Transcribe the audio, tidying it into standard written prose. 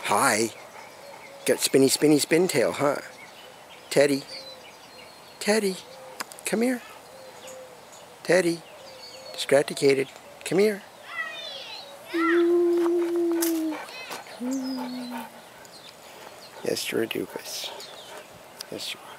Hi. Got spinny, spinny, spin tail, huh? Teddy. Teddy. Come here. Teddy. Distracticated. Come here. Yes, you're a doofus. Yes, you are.